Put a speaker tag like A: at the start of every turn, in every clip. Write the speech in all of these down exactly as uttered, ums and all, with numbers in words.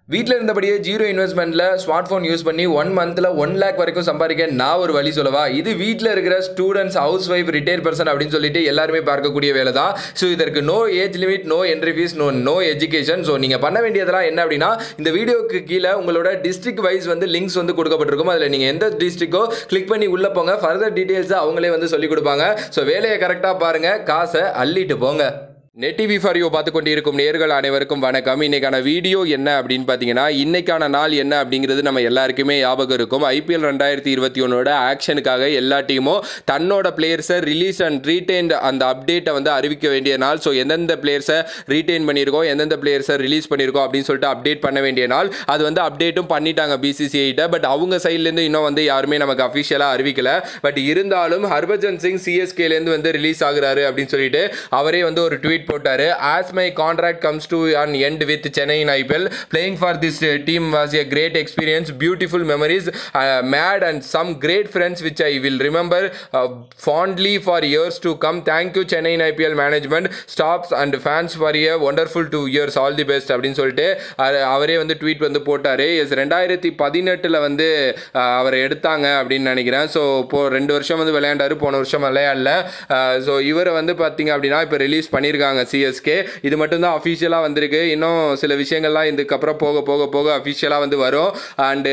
A: வீட்டில் இருந்தபடியே ஜீரோ இன்வெஸ்ட்மெண்ட்டில் ஸ்மார்ட் ஃபோன் யூஸ் பண்ணி ஒன் மந்தில் ஒன் லேக் வரைக்கும் சம்பாதிக்க நான் ஒரு வழி சொல்லவா. இது வீட்டில் இருக்கிற students, house wife, retire person அப்படின்னு சொல்லிட்டு எல்லாருமே பார்க்கக்கூடிய வேலை தான். ஸோ இதற்கு no age limit, no entry fees, no no education. So நீங்கள் பண்ண வேண்டியதெல்லாம் என்ன அப்படின்னா, இந்த வீடியோக்கு கீழே உங்களோட டிஸ்ட்ரிக்ட் வைஸ் வந்து லிங்க்ஸ் வந்து கொடுக்கப்பட்டிருக்கும். அதில் நீங்கள் எந்த டிஸ்ட்ரிக்டோ கிளிக் பண்ணி உள்ளே போங்க. ஃபர்தர் டீட்டெயில்ஸை அவங்களே வந்து சொல்லிக் கொடுப்பாங்க. ஸோ வேலையை கரெக்டாக பாருங்கள், காசை அள்ளிட்டு போங்க. நெட் டிவி ஃபார் யூ பார்த்து கொண்டு இருக்கும் நேர்கள் அனைவருக்கும் வணக்கம். இன்னைக்கான வீடியோ என்ன அப்படின்னு பார்த்தீங்கன்னா, இன்னைக்கான நாள் என்ன அப்படிங்கிறது நம்ம எல்லாருக்குமே ஞாபகம் இருக்கும். ஐபிஎல் ரெண்டாயிரத்தி இருபத்தி ஒன்னோட ஆக்ஷனுக்காக எல்லா டீமும் தன்னோட பிளேயர்ஸை ரிலீஸ் அண்ட் ரீடைன் அந்த அப்டேட்டை வந்து அறிவிக்க வேண்டிய நாள். ஸோ எந்தெந்த பிளேயர்ஸை ரீடைன் பண்ணியிருக்கோம், எந்தெந்த பிளேயர்ஸை ரிலீஸ் பண்ணியிருக்கோம் அப்படின்னு சொல்லிட்டு அப்டேட் பண்ண வேண்டிய நாள். அது வந்து அப்டேட்டும் பண்ணிட்டாங்க பிசிசிஐட்ட. பட் அவங்க சைட்லேருந்து இன்னும் வந்து யாருமே நமக்கு அஃபிஷியலாக அறிவிக்கல. பட் இருந்தாலும் ஹர்பஜன் சிங் சிஎஸ்கேலேருந்து வந்து ரிலீஸ் ஆகுறாரு அப்படின்னு சொல்லிட்டு அவரே வந்து ஒரு ட்வீட் போட்டாரு. As my contract comes to an end with Chennai in I P L, playing for this team was a great experience, beautiful memories, uh, mad and some great friends which I will remember uh, fondly for years to come. Thank you Chennai in I P L management, staffs and fans for a wonderful two years. All the best அப்படின்னு சொல்லிட்டு அவரே வந்து tweet வந்து போட்டாரு. S ரெண்டாயிரத்தி பதினெட்டில் வந்து அவரை எடுத்தாங்க அப்படின்னு நினைக்கிறேன். ஸோ இப்போ ரெண்டு வருஷம் வந்து விளையாண்டாரு, போன வருஷம் விளையாடல. ஸோ இவரை வந்து பார்த்தீங்க அப்படின்னா இப்போ ரிலீஸ் பண்ணியிருக்காங்க சிஎஸ்கே. இது மட்டும்தான் அஃபிஷியலாக வந்திருக்கு. இன்னும் சில விஷயங்கள்லாம் இதுக்கப்புறம் போக போக போக அஃபிஷியலாக வந்து வரும். அண்டு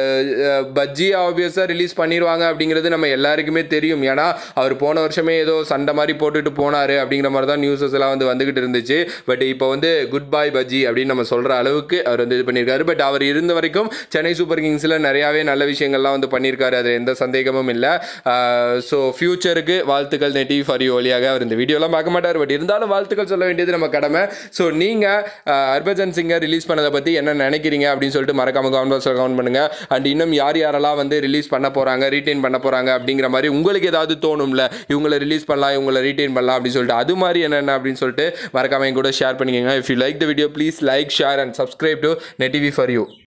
A: பஜ்ஜி ஆப்வியஸாக ரிலீஸ் பண்ணிடுவாங்க அப்படிங்கிறது நம்ம எல்லாருக்குமே தெரியும். ஏன்னா அவர் போன வருஷமே ஏதோ சண்டை மாதிரி போட்டுட்டு போனார் அப்படிங்கிற மாதிரி தான் நியூஸஸ் எல்லாம் வந்து வந்துகிட்டு இருந்துச்சு. பட் இப்போ வந்து குட் பாய் பஜ்ஜி அப்படின்னு நம்ம சொல்கிற அளவுக்கு அவர் வந்து இது பண்ணியிருக்காரு. பட் அவர் இருந்த வரைக்கும் சென்னை சூப்பர் கிங்ஸில் நிறையாவே நல்ல விஷயங்கள்லாம் வந்து பண்ணியிருக்காரு, அதில் எந்த சந்தேகமும் இல்லை. ஸோ ஃபியூச்சருக்கு வாழ்த்துக்கள் நெட் டிவி ஃபார் யூ வழியாக. அவர் இந்த வீடியோலாம் பார்க்க மாட்டார், பட் இருந்தாலும் வாழ்த்துக்கள் சொல்ல வேண்டியது நம்ம கடமை. ஸோ நீங்கள் ஹர்பஜன் சிங்கை ரிலீஸ் பண்ணதை பற்றி என்ன நினைக்கிறீங்க அப்படின்னு சொல்லிட்டு மறக்காம கமெண்ட் பாக்ஸில் கமெண்ட் பண்ணுங்கள். அண்ட் இன்னும் யார் யாரெல்லாம் வந்து ரிலீஸ் பண்ண போகிறாங்க, ரீட்டைன் பண்ண போகிறாங்க அப்படிங்கிற மாதிரி உங்களுக்கு ஏதாவது தோணும்ல, இவங்களை ரிலீஸ் பண்ணலாம், இவங்களை ரீட்டைன் பண்ணலாம் அப்படின்னு சொல்லிட்டு அது மாதிரி என்னென்ன அப்படின்னு சொல்லிட்டு மறக்காம என் கூட ஷேர் பண்ணிக்கோங்க. If you like the video please like, share and subscribe to net TV for you.